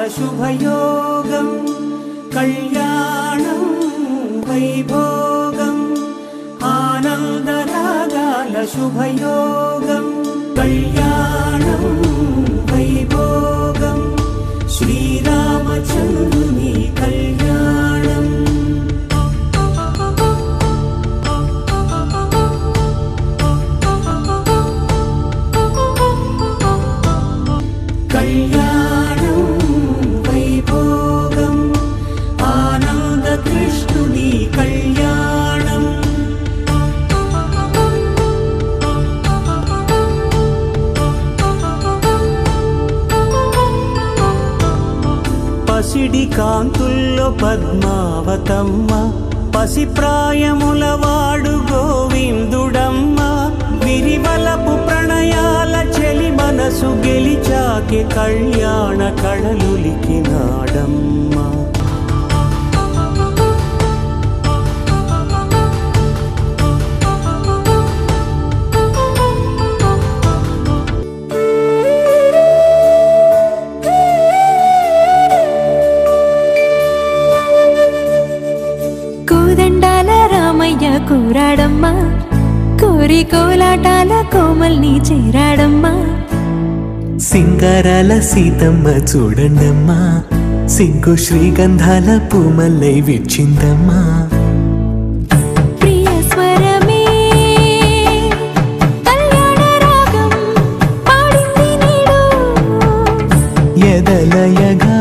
शुभयोगं कल्याणं वैभोगम् आनन्दरागाल शुभयोगं कल्याणं वैभोगं श्रीरामचन्द्रुनि कल्याणम् कल्याणं वैभोगम् आनन्दकृष्णुनि कल्याणम् పసిడి కాంతుల్లో పద్మావతమ్మ పసిప్రాయములవాడు గోవిందుడమ్మ విరివలపు ప్రణయాల చెలి మనసు గెలిచాకే కళ్యాణ కళలులికినాడమ్మ కూరాడమ్మా కోరి కోలాటాల కోమల్ని చేరాడమ్మా సింగారాల సీతమ్మ చూడండమ్మా సింగు శ్రీగంధాల పూమల్లై విచ్చిందమ్మా ప్రియ స్వరమే కళ్యాణ రాగం పాడింది నీడు ఎదలయగా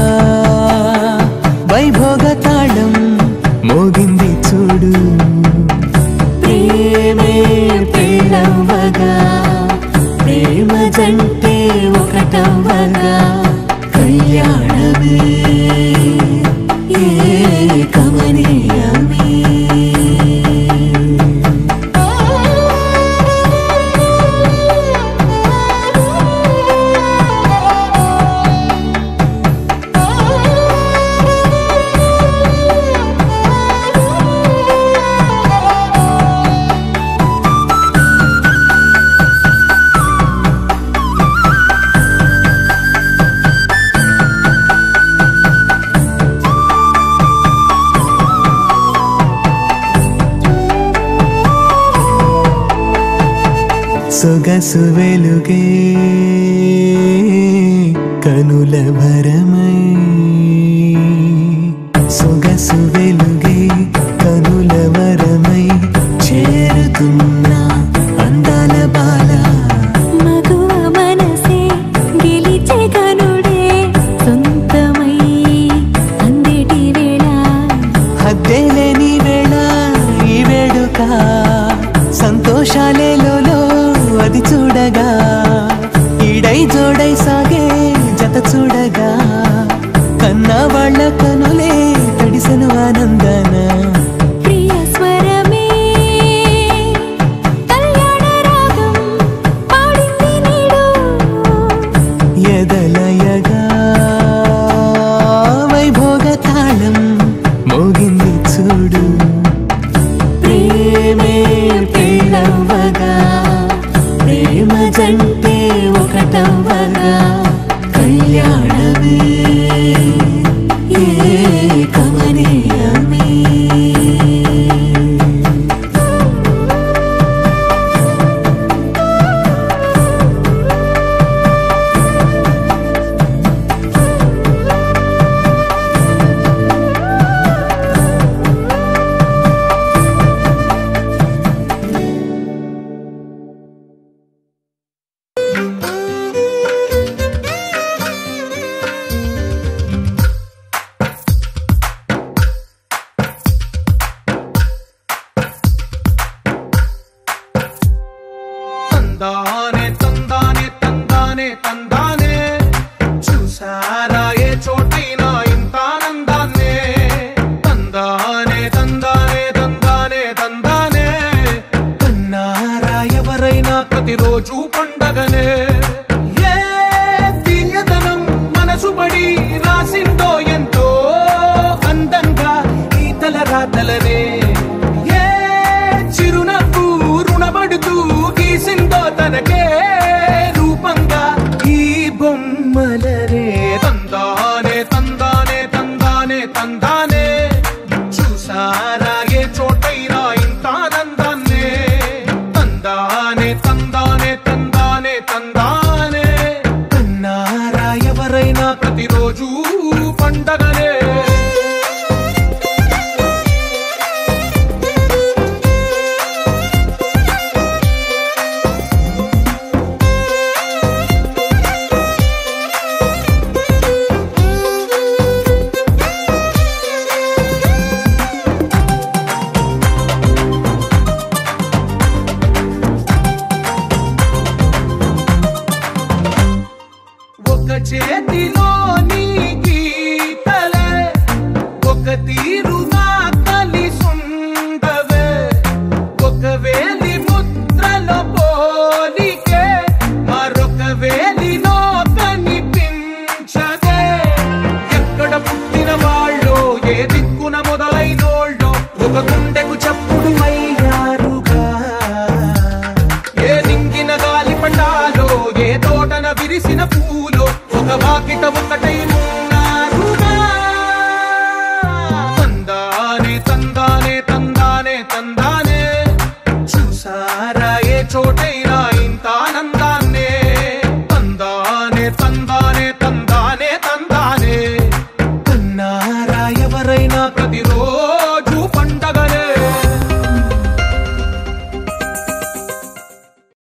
వైభోగ తాళం మోగింది చూడు ప్రేమే పెళ్ళవ్వగా ప్రేమ జంటే ఒకటవ్వగా కళ్యాణమే కమనీయమే సొగసు వెలుగే కనుల భరమై సొగసు వెలుగే కనుల వరమై చేరుతున్న అందాల బాల మగువ మనసే గెలిచే కనుడే సొంతమై అందేటి వేళ హద్దేలేని వేళ ఈ వేడుక సంతోషాలేలో అది చూడగా ఈడై జోడై సాగే జత చూడగా తందానే చూసారా ఏ చోటైనా ఇంత ఆనందాన్నే తందానే తందానే తందానే తందానే కన్నారా ఎవరైనా ప్రతిరోజు పండగనే చేతిలో నీ గీతలే ఒక తీరుగా కలిసుండవే ఒక వేలి ముద్రలో పోలికే మరొక వేలిలో కనిపించదే ఎక్కడ పుట్టిన వాళ్ళో ఏ దిక్కున మొదలైనోళ్ళో ఒక గుండెకు చప్పుడు అయ్యారుగా ఏ నింగిన గాలి పటాలో ఏ తోటన విరిసిన పూలో ఒక వాకిట ఒకటై ఉన్నారుగా తందానే తందానే తందానే తందానే చూసారా ఏ చోటైనా ఇంత ఆనందాన్నే తందానే తందానే తందానే తందానే కన్నారా ఎవరైనా ప్రతిరోజు